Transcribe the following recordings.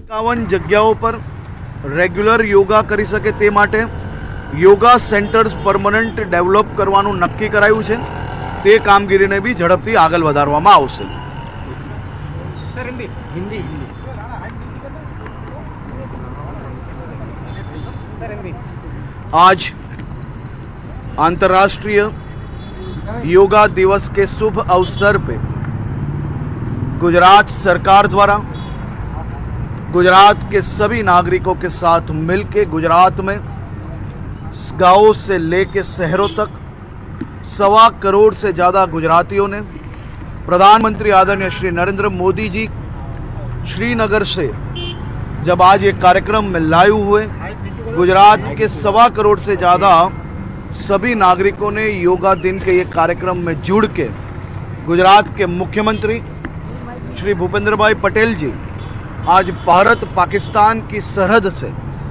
51 જગ્યાઓ પર રેગ્યુલર યોગા કરી શકે તે માટે યોગા સેન્ટર્સ પરમનન્ટ ડેવલપ કરવાનું નક્કી કરાયું છે। તે કામગીરીને બી ઝડપથી આગળ વધારવામાં આવશે। सर हिंदी आज अंतर्राष्ट्रीय योगा दिवस के शुभ अवसर पे गुजरात सरकार द्वारा गुजरात के सभी नागरिकों के साथ मिलकर गुजरात में गांवों से लेकर शहरों तक 1.25 करोड़ से ज़्यादा गुजरातियों ने प्रधानमंत्री आदरणीय श्री नरेंद्र मोदी जी श्रीनगर से जब आज ये कार्यक्रम में लाइव हुए, गुजरात के 1.25 करोड़ से ज़्यादा सभी नागरिकों ने योगा दिन के ये कार्यक्रम में जुड़ के गुजरात के मुख्यमंत्री श्री भूपेंद्र भाई पटेल जी आज भारत पाकिस्तान की सरहद से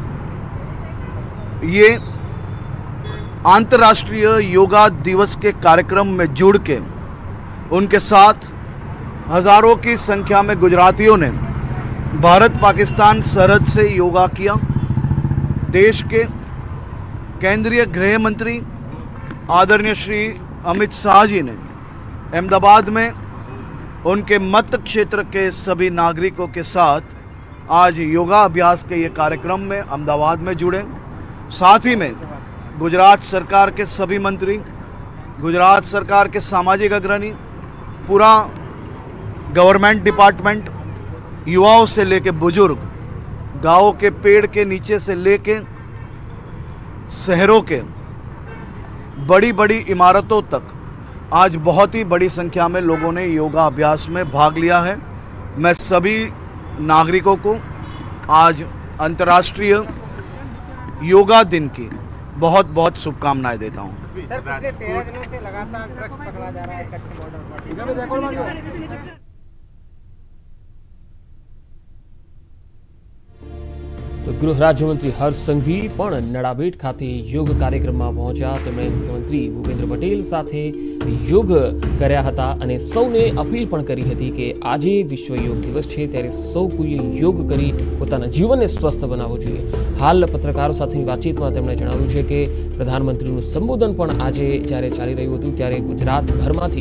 ये अंतर्राष्ट्रीय योगा दिवस के कार्यक्रम में जुड़ के उनके साथ हजारों की संख्या में गुजरातियों ने भारत पाकिस्तान सरहद से योगा किया। देश के केंद्रीय गृह मंत्री आदरणीय श्री अमित शाह जी ने अहमदाबाद में उनके मत क्षेत्र के सभी नागरिकों के साथ आज योगा अभ्यास के ये कार्यक्रम में अहमदाबाद में जुड़े। साथ ही में गुजरात सरकार के सभी मंत्री, गुजरात सरकार के सामाजिक अग्रणी, पूरा गवर्नमेंट डिपार्टमेंट, युवाओं से लेके बुजुर्ग, गाँव के पेड़ के नीचे से लेके शहरों के बड़ी बड़ी इमारतों तक आज बहुत ही बड़ी संख्या में लोगों ने योगा अभ्यास में भाग लिया है। मैं सभी नागरिकों को आज अंतर्राष्ट्रीय योगा दिन की बहुत बहुत शुभकामनाएं देता हूं। सर, पिछले 13 दिनों से लगातार ड्रग्स पकड़ा जा रहा है कच्छ बॉर्डर पर। तो गृह राज्यमंत्री हर्ष संघवी पण नड़ाबेट खाते योग कार्यक्रमમાં પહોંચ્યા। તેમણે મુખ્યમંત્રી ભૂપેન્દ્ર પટેલ સાથે યોગ કર્યા હતા અને સૌને અપીલ પણ કરી હતી કે આજે વિશ્વ યોગ દિવસ છે ત્યારે સૌ કોઈએ યોગ કરી પોતાના જીવનને સ્વસ્થ બનાવવું જોઈએ। હાલ પત્રકારો સાથેની વાતચીતમાં તેમણે જણાવ્યું છે કે પ્રધાનમંત્રીનું સંબોધન પણ આજે જ્યારે ચાલી રહ્યું હતું ત્યારે ગુજરાતભરમાંથી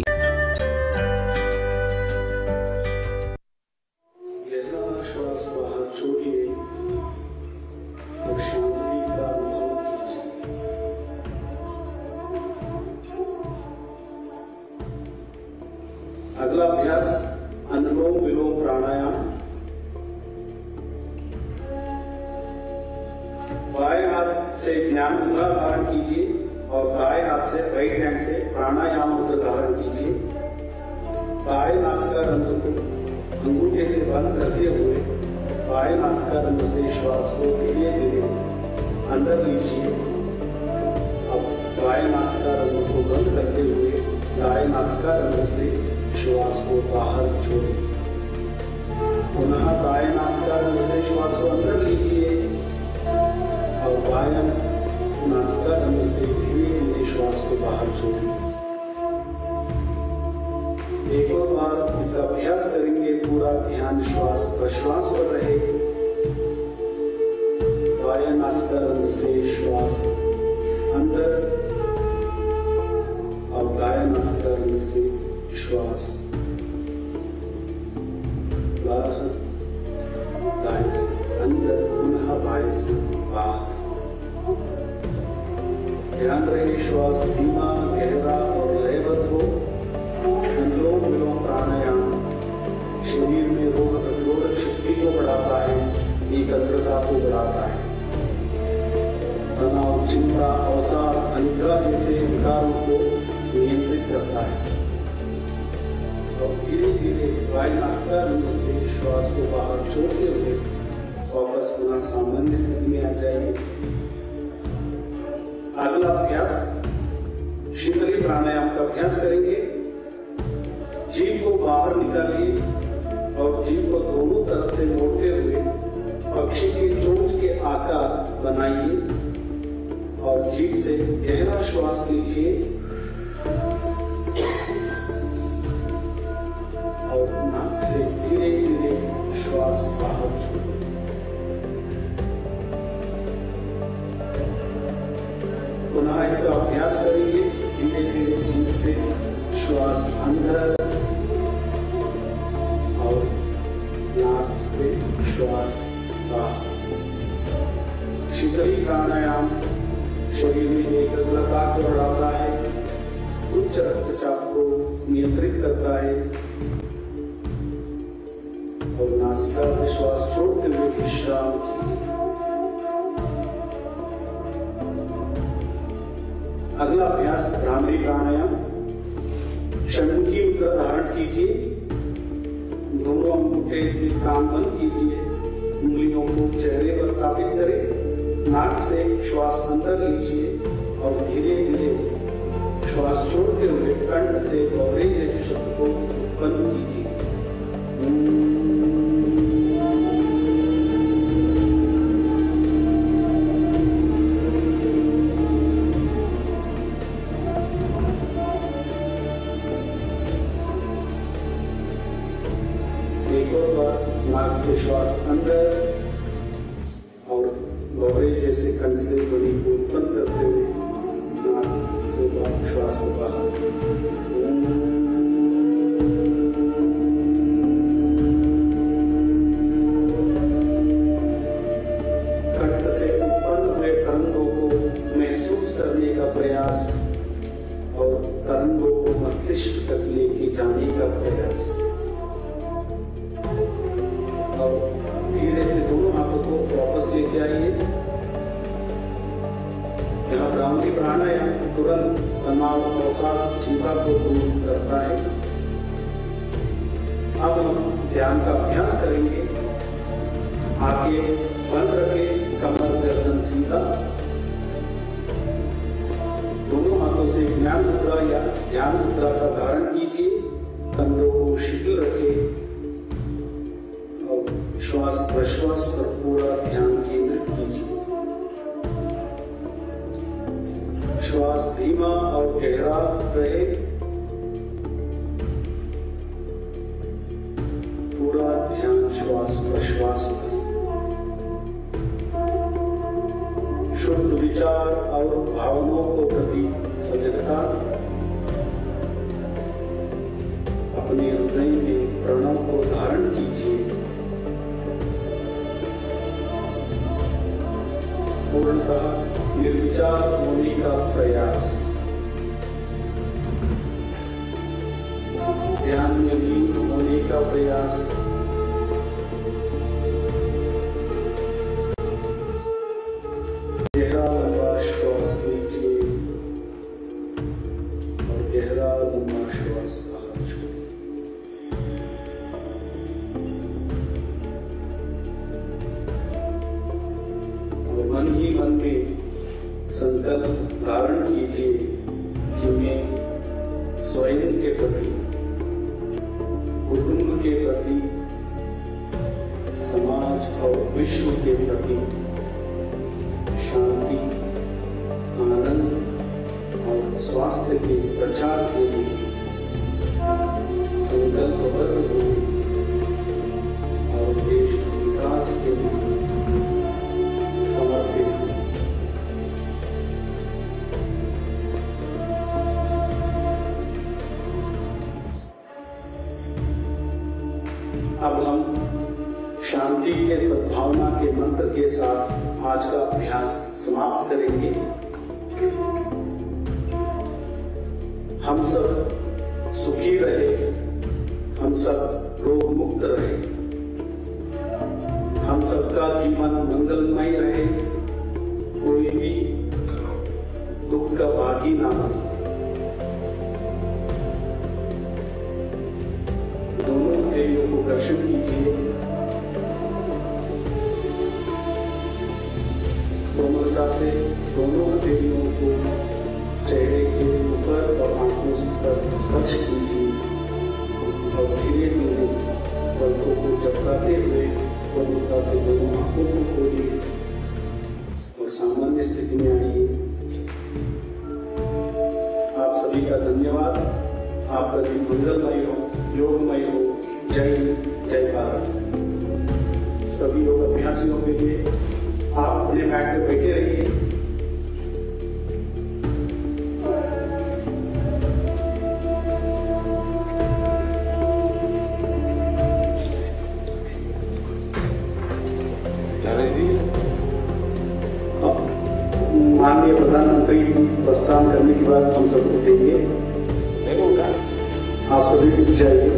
अगला अभ्यास अनुलोम विलोम प्राणायाम। बाएं हाथ से ध्यान मुद्रा धारण कीजिए और दाएं हाथ से राइट हैंड से प्राणायाम मुद्रा धारण कीजिए। बाएं नासिका रंध्र को अंगूठे से बंद करते हुए बाएं नासिका रंध्र से श्वास को धीरे धीरे अंदर लीजिए। अब बाएं नासिका रंध्र को बंद करते हुए दाएं नासिका रंध्र से श्वास को बाहर छोड़ें। पुनः दाएं नासिका रंध्र से श्वास को अंदर लीजिए और बाएं नासिका रंध्र से धीरे धीरे श्वास को बाहर छोड़ें। एक और बार इसका अभ्यास करेंगे। पूरा ध्यान श्वास प्रश्वास पर रहे। बाएं नासिका रंध्र से श्वास अंदर और दाएं नासिका रंध्र से श्वास बाहर, दाएं से अंदर, पुनः बाएं से बाहर। ध्यान रहे श्वास धीमा, गहरा और लयबद्ध हो। अनुलोम विलोम प्राणायाम शरीर में रोग प्रतिरोधक शक्ति को बढ़ाता है, एकाग्रता को बढ़ाता है, तनाव, चिंता, अवसाद, अनिद्रा जैसे विकारों को नियंत्रित करता है। और धीरे धीरे बाएं नासिका रंध्र से श्वास को बाहर छोड़ते हुए वापस पुनः सामान्य स्थिति में आ जाइए। अगला अभ्यास शीतली प्राणायाम का अभ्यास करेंगे। जीभ को बाहर निकालिए और जीभ को दोनों तरफ से मोड़ते हुए पक्षी की चोंच के आकार बनाइए और जीभ से गहरा श्वास लीजिए और नाक से धीरे धीरे श्वास बाहर छोड़ें। पुनः इसका अभ्यास करेंगे। धीरे धीरे जीभ से श्वास अंदर और नाक से श्वास बाहर। शीतली प्राणायाम शरीर में एकाग्रता को बढ़ाता है, उच्च रक्तचाप को नियंत्रित करता है और नासिका से श्वास छोड़ते हुए विश्राम कीजिए। अगला अभ्यास भ्रामरी प्राणायाम। षण्मुखी मुद्रा धारण कीजिए, दोनों अंगूठे से कान बंद कीजिए, उंगलियों को चेहरे पर स्थापित करें, नाक से श्वास अंदर लीजिए और धीरे धीरे श्वास छोड़ते हुए कंठ से गौरे जैसे शब्द को उत्पन्न कीजिए। एक और बार नाक से श्वास अंदर और गौरे जैसे कंठ से ध्वनि को उत्पन्न करते हुए नाक से श्वास को बाहर। कंठ से उत्पन्न हुए तरंगों को महसूस करने का प्रयास और तरंगों को मस्तिष्क तक लेके जाने का प्रयास। और धीरे से दोनों हाथों को वापस लेके आइए। यहाँ भ्रामरी प्राणायाम तुरंत तनाव, अवसाद, चिंता को दूर करता है। अब हम ध्यान का अभ्यास करेंगे। आंखें बंद रखें, कमर गर्दन सीधा। दोनों हाथों से ज्ञान मुद्रा या ध्यान मुद्रा का धारण कीजिए। कंधों को शिथिल रखें और श्वास प्रश्वास पर पूरा ध्यान केंद्रित कीजिए। श्वास धीमा और गहरा रहे। पूरा ध्यान श्वास प्रश्वास पर। शुद्ध विचार और भावनाओं को प्रति सजगता। अपने हृदय में प्रणव को धारण कीजिए। पूर्णतः निर्विचार होने का प्रयास। ध्यान में लीन होने का प्रयास। गहरा लंबा श्वास लीजिए और गहरा लंबा श्वास बाहर छोड़िए। मन ही मन में संकल्प धारण कीजिए कि मैं स्वयं के प्रति, कुटुंब के प्रति, समाज और विश्व के प्रति शांति, आनंद और स्वास्थ्य के प्रचार के लिए संकल्पबद्ध हूँ और देश के विकास के लिए समर्पित हूँ। अब हम शांति के सद्भावना के मंत्र के साथ आज का अभ्यास समाप्त करेंगे। हम सब सुखी रहे, हम सब रोग मुक्त रहे, हम सबका जीवन मंगलमय रहे, कोई भी दुख का भागी ना बने। दोनों देवियों को दर्शन कीजिए। कोमलता से दोनों देवियों को चेहरे के ऊपर और आंखों पर स्पर्श कीजिए और धीरे धीरे पलकों को झपकाते हुए कोमलता से दोनों आंखों को खोलिए और सामान्य स्थिति में आइए। आप सभी का धन्यवाद। आपका दिन मंगलमय हो, योगमय हो। जय हिंद, जय भारत। सभी योग अभ्यासियों के लिए आप अपने मैट पे बैठे रहिए। माननीय प्रधानमंत्री प्रस्थान करने के बाद हम सबको देंगे, आप सभी भी चाहिए।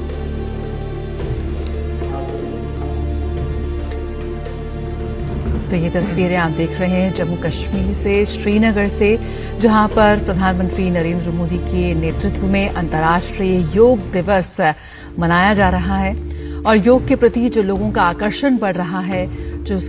तो ये तस्वीरें आप देख रहे हैं जम्मू कश्मीर से, श्रीनगर से, जहां पर प्रधानमंत्री नरेंद्र मोदी के नेतृत्व में अंतर्राष्ट्रीय योग दिवस मनाया जा रहा है और योग के प्रति जो लोगों का आकर्षण बढ़ रहा है, जो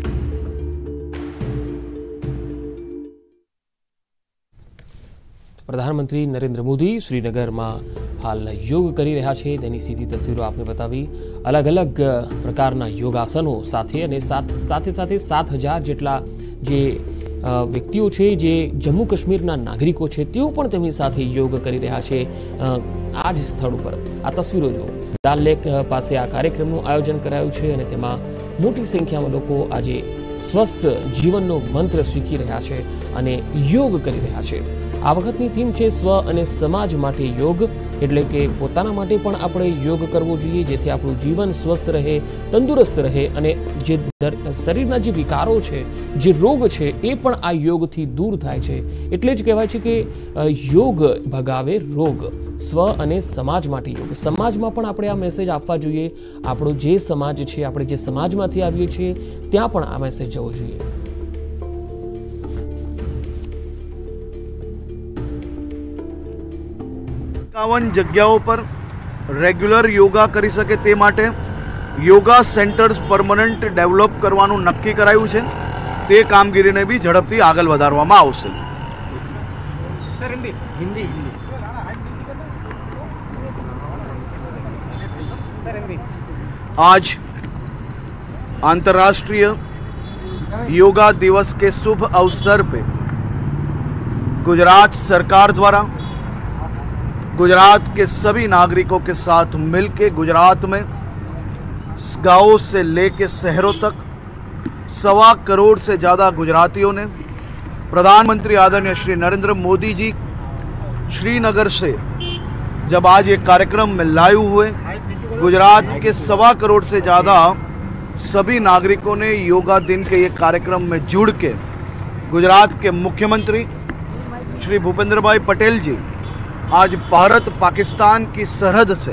પ્રધાનમંત્રી નરેન્દ્ર મોદી શ્રીનગરમાં હાલ યોગ કરી રહ્યા છે તેની સીધી તસવીરો આપને બતાવી। અલગ અલગ પ્રકારના યોગાસનો સાથે અને સાથે 7,000 જેટલા જે વ્યક્તિઓ છે જે જમ્મુ કાશ્મીરના નાગરિકો છે તેઓ પણ તેમની સાથે યોગ કરી રહ્યા છે। આ જ સ્થળ ઉપર આ તસવીરો જો દાલ લેક પાસે આ કાર્યક્રમનું આયોજન કરાયું છે અને તેમાં મોટી સંખ્યામાં લોકો આજે સ્વસ્થ જીવનનો મંત્ર શીખી રહ્યા છે અને યોગ કરી રહ્યા છે। આ વખતની થીમ છે સ્વ અને સમાજ માટે યોગ, એટલે કે પોતાના માટે પણ આપણે યોગ કરવો જોઈએ જેથી આપણું જીવન સ્વસ્થ રહે, તંદુરસ્ત રહે અને જે શરીરના જે વિકારો છે, જે રોગ છે એ પણ આ યોગથી દૂર થાય છે। એટલે જ કહેવાય છે કે યોગ ભગાવે રોગ। સ્વ અને સમાજ માટે યોગ, સમાજમાં પણ આપણે આ મેસેજ આપવા જોઈએ। આપણો જે સમાજ છે, આપણે જે સમાજમાંથી આવીએ છીએ ત્યાં પણ આ મેસેજ જવો જોઈએ। જગ્યાઓ પર રેગ્યુલર યોગા કરી શકે તે માટે યોગા સેન્ટર્સ પરમનન્ટ ડેવલપ કરવાનું નક્કી કરાયું છે। તે કામગીરીને બી ઝડપથી આગળ વધારવામાં આવશે। Sir Hindi Hindi Hindi sir Hindi. आज अंतर्राष्ट्रीय योगा दिवस के शुभ अवसर पे गुजरात सरकार द्वारा गुजरात के सभी नागरिकों के साथ मिलकर गुजरात में गांवों से लेकर शहरों तक 1.25 करोड़ से ज़्यादा गुजरातियों ने प्रधानमंत्री आदरणीय श्री नरेंद्र मोदी जी श्रीनगर से जब आज ये कार्यक्रम में लाइव हुए, गुजरात के 1.25 करोड़ से ज़्यादा सभी नागरिकों ने योगा दिन के ये कार्यक्रम में जुड़ के गुजरात के मुख्यमंत्री श्री भूपेंद्र भाई पटेल जी आज भारत पाकिस्तान की सरहद से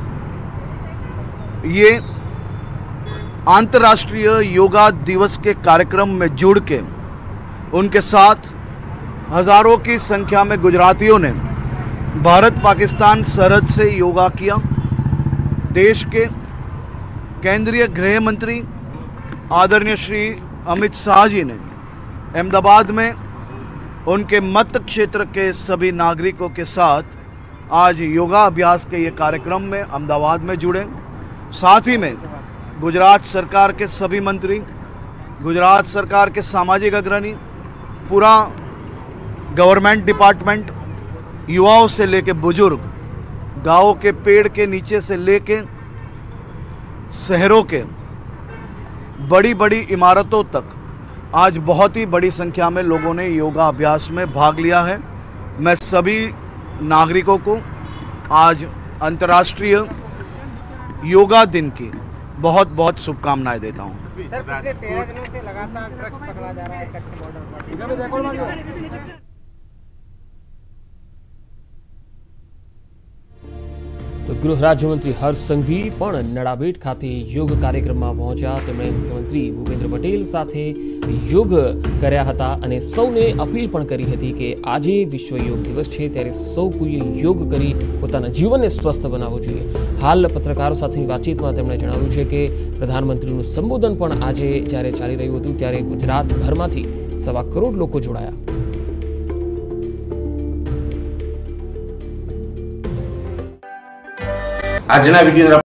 ये अंतर्राष्ट्रीय योगा दिवस के कार्यक्रम में जुड़ के उनके साथ हजारों की संख्या में गुजरातियों ने भारत पाकिस्तान सरहद से योगा किया। देश के केंद्रीय गृह मंत्री आदरणीय श्री अमित शाह जी ने अहमदाबाद में उनके मत क्षेत्र के सभी नागरिकों के साथ आज योगा अभ्यास के ये कार्यक्रम में अहमदाबाद में जुड़े। साथ ही में गुजरात सरकार के सभी मंत्री, गुजरात सरकार के सामाजिक अग्रणी, पूरा गवर्नमेंट डिपार्टमेंट, युवाओं से लेके बुजुर्ग, गाँव के पेड़ के नीचे से लेके शहरों के बड़ी बड़ी इमारतों तक आज बहुत ही बड़ी संख्या में लोगों ने योगा अभ्यास में भाग लिया है। मैं सभी नागरिकों को आज अंतर्राष्ट्रीय योगा दिन की बहुत बहुत शुभकामनाएं देता हूं। सर पिछले 13 दिनों से लगातार ड्रग्स पकड़ा जा रहा है कच्छ बॉर्डर पर। તો ગૃહ રાજ્યમંત્રી હર્ષ સંઘવી પણ નડાબેટ ખાતે યોગ કાર્યક્રમમાં પહોંચ્યા। તેમણે મુખ્યમંત્રી ભૂપેન્દ્ર પટેલ સાથે યોગ કર્યા હતા અને સૌને અપીલ પણ કરી હતી કે આજે વિશ્વ યોગ દિવસ છે ત્યારે સૌ કોઈએ યોગ કરી પોતાના જીવનને સ્વસ્થ બનાવવું જોઈએ। હાલ પત્રકારો સાથેની વાતચીતમાં તેમણે જણાવ્યું છે કે પ્રધાનમંત્રીનું સંબોધન પણ આજે જ્યારે ચાલી રહ્યું હતું ત્યારે ગુજરાતભરમાંથી 1.25 કરોડ લોકો જોડાયા। આજના વિડીયો